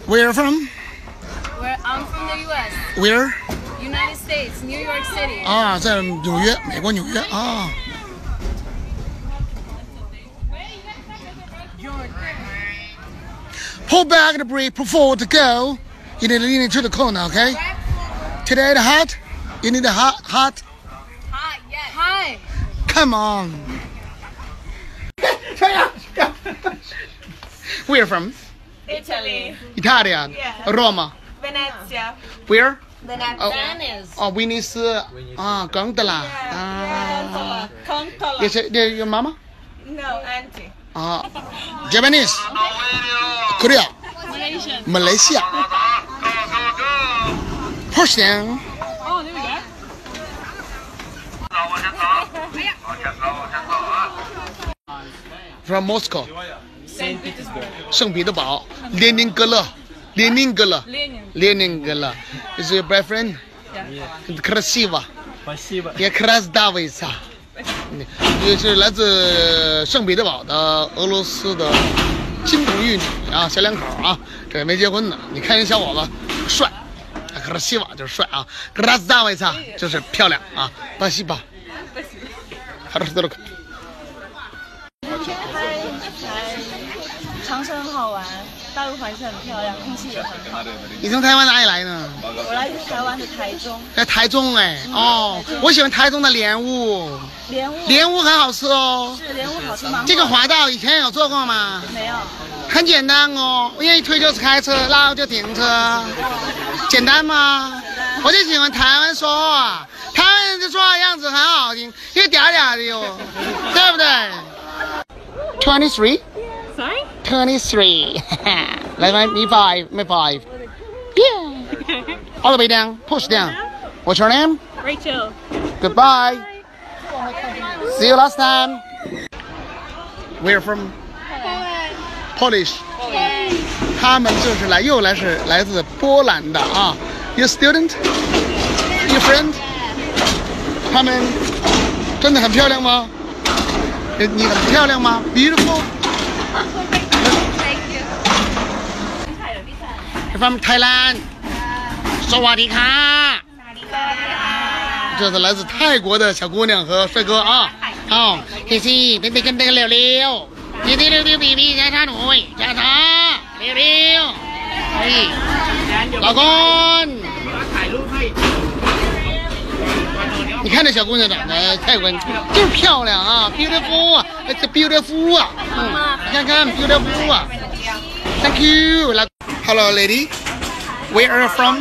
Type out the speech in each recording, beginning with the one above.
Where from? I'm from the U.S. Where? United States, New York City. 啊，在纽约，美国纽约啊。Pull back the brake, pull forward to go. You need to lean into the corner, okay? Today the hot. You need the hot. Hot, yes. Hi. Come on. Where from? Italy. Italian. Yeah. Roma. Venezia. Where? Venice. Oh, 威尼斯啊，冈德拉啊。 Concola. Is your mama? No, auntie. 啊 ，Japanese, Korea, Malaysian. Malaysia. Push down. Oh, there we go. From Moscow, St. Petersburg. 圣彼得堡，列宁格勒，列宁格勒， Lenin. 列宁格勒。Is your boyfriend? Yeah. Красиво. Спасибо. Я красавица. 也是来自圣彼得堡的俄罗斯的金童玉女啊，小两口啊，这也没结婚呢。你看人小伙子帅，可是西瓦就是帅啊，красавица就是漂亮啊，巴西吧。хорошо。 长城很好玩，大陆还是很漂亮，空气也很好。 你从台湾哪里来呢？ 我来自台湾的台中。 在台中哎，哦，我喜欢台中的莲雾，莲雾很好吃哦。 是莲雾好吃吗？ 这个滑道以前有做过吗？ 没有。 很简单哦，我愿意推就是开车，然后就停车，简单吗？我就喜欢台湾说话，台湾人的说话样子很好听，一个嗲嗲的哟，对不对 ？23. Sorry? 23. Like me 5, me 5. Yeah. All the way down, push down. What's your name? Rachel. Goodbye. See you last time. We're from Polish. 他们就是来自波兰的啊。Your student? Your friend? 他们真的很漂亮吗？你很漂亮吗 ？Beautiful. Thank you. From Thailand. สวัสดีค่ะ这是来自泰国的小姑娘和帅哥啊。好，谢谢，别跟这个溜溜，别溜溜比比ช้าๆหน่อยช้าๆเร็วๆ哎，老公。你看这小姑娘长得泰国人就是漂亮啊 ，beautiful 啊，这 beautiful 啊，你看 beautiful 啊 ，Thank you。Hello lady, where are you from?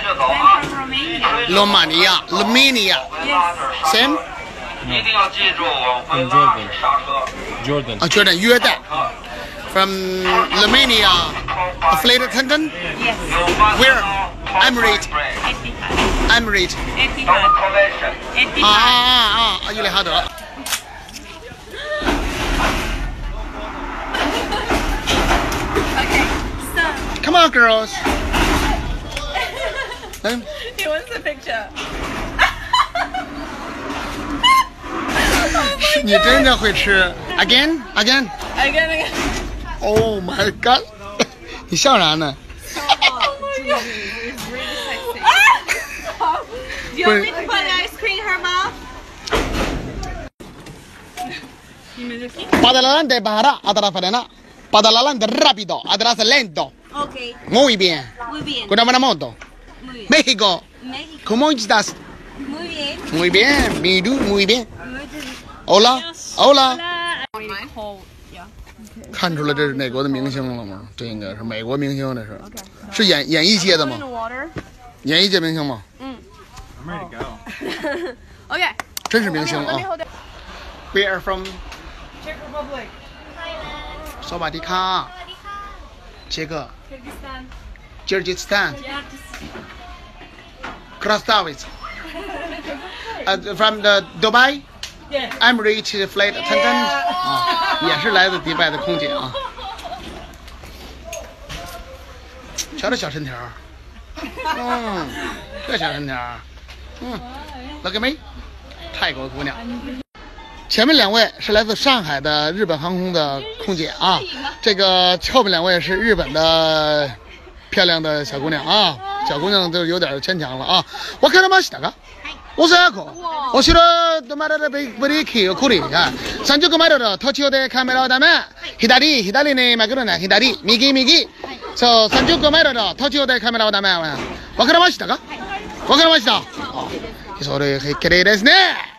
Romania. Romania. Same. 一定要记住，往回拉刹车。 Jordan. 啊，Jordan 约旦。From Romania, flight attendant. Yes. Where? Emirates. Emirates. Etihad. 啊，伊利哈德。 Okay, so. Come on, girls. 来， He wants a picture. 你真的会吃 ？Again. Again. Oh my god. 你笑啥呢？ Oh my god. It's really sexy. Do you want me to put ice cream in her mouth? Para para atrás frena. Para adelante rápido, atrás lento. Okay. Muy bien. Muy bien. Con una moto. Muy bien. México. México. ¿Cómo estás? Muy bien. Muy bien. Muy bien. Muy bien. Hola. Hola. Cold. Yeah. 看出来这是哪国的明星了吗？这应该是美国明星，这是。是演艺界的吗？ Water. 演艺界明星吗？ I'm ready to go. Okay. 真是明星啊。We are from Czech Republic. 萨瓦迪卡。捷克。 Kyrgyzstan. Kyrgyzstan. You have to. Krasavitz. From the Dubai. Yeah. Emirates flight attendant. 啊，也是来自迪拜的空姐啊。瞧这小身条。这小身条。Look at me. 泰国姑娘。前面两位是来自上海的日本航空的空姐啊，这个后面两位是日本的漂亮的小姑娘啊，小姑娘都有点牵强了啊。わかりましたか？おそらく後ろ止まれるブレーキをくりが30マイルの途中でカメラをダメ左に曲がるな左右そう30マイルの途中でカメラをダメわかりましたか？わかりました。それきれいですね。